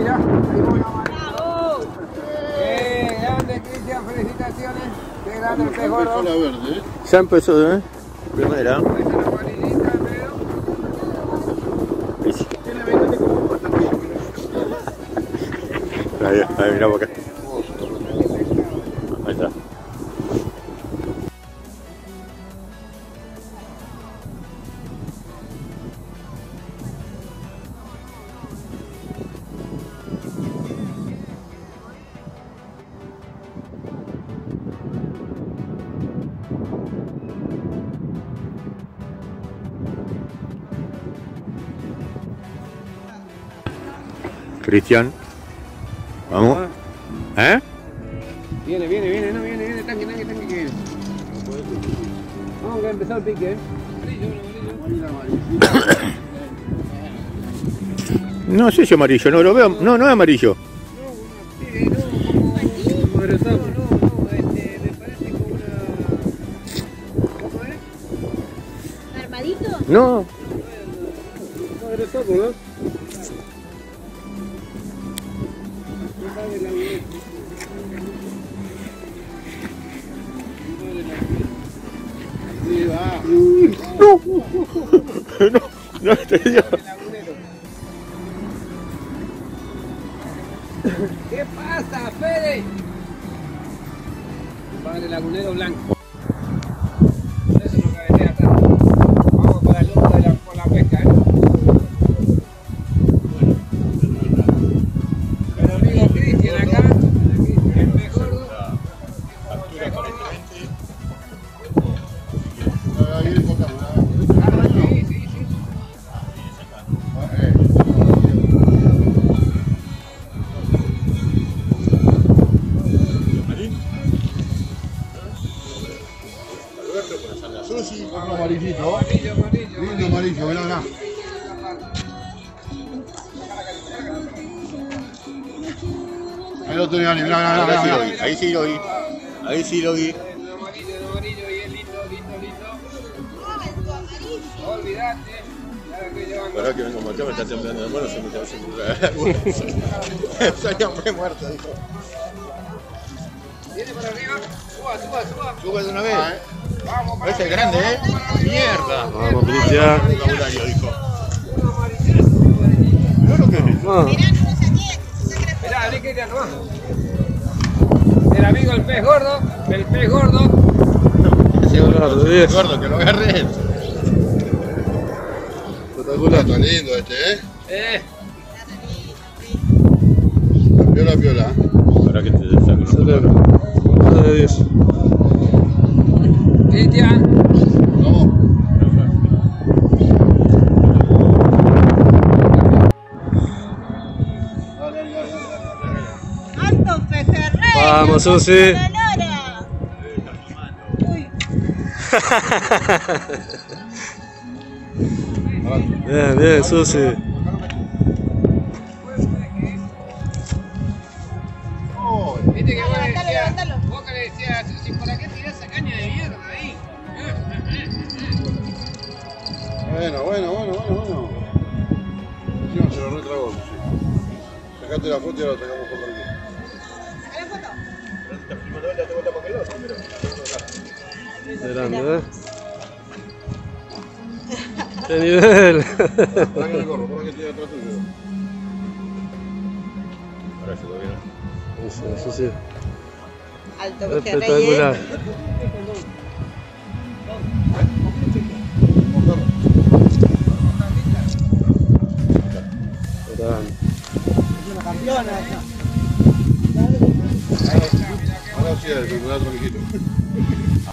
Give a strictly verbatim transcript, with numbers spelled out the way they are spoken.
Mira, ahí voy. ¡Bravo! ¡Qué grande, Cristian! ¡Felicitaciones! ¡Qué grande el pez gordo! Ya empezó, ¿eh? Primera. Esa es la amarillita, Pedro. Ahí, ahí, mirá por acá. Ahí está. Cristian, vamos. ¿Eh? Viene, viene, viene, no, viene, viene, tanque, tanque, tanque, que viene. Vamos, que ha empezado el pique, ¿eh? No sé si amarillo, no lo veo. No, no es amarillo. No, no, no, no, este, me parece como una... ¿Cómo es? ¿Armadito? No. Madre saco, ¿no? No, no, no te digo. ¿Qué pasa, Fede? Padre lagunero blanco. Eso es lo que venía atrás. Vamos para el lujo de la, por la pesca, ¿eh? El amigo Cristian acá, el pez gordo. Sí, sí, sí. Susi, con un amarillito. Amarillo, amarillo. Lindo amarillo, mirá, mirá. Ahí lo tenía, mirá, mirá, mirá, mirá. Ahí sí lo vi. Ahí sí lo vi. El amarillo, el amarillo y el lindo, lindo, lindo. Olvídate. Ahora que llevan. Ahora que vengo a marcar me está temblando de mano, se me está haciendo. Soy hombre muerto, dijo. Viene para arriba. Suba, suba, suba. Sube de una vez. Vamos para Ese es arriba, grande, ¿eh? vamos para arriba. Mierda. Vamos, Cristian. Vocabulario, dijo. Un amarillito, un amarillito. Claro que sí. Ah, Mirá, vení que te nomás. El amigo el pez gordo, el pez gordo. claro, de diez. Gordo, que lo agarre. Espectacular, está lindo este, ¿eh? Eh, Piola, piola. Para que te saque Excelente. Una de diez. Cristian. Vamos. ¡Alto pejerrey! Vamos, Susi. ¡La lora! Uy, Bien, bien, Susi. Viste que vos le Levantalo, decías, levantalo. vos que le decías, si ¿para qué tirás esa caña de mierda ahí? Bueno, bueno, bueno, bueno, bueno. Encima se lo retragó. Sacate la foto y ahora la sacamos por aquí. Grande, ¿eh? ¡Qué nivel! Para que le corro, para que esté atrás tuyo. Ahora se lo vieron. Eso, eso sí. alto pejerrey. Espectacular. Grande. Es una campeona esa. Ahora sí, el campeonato, mijito.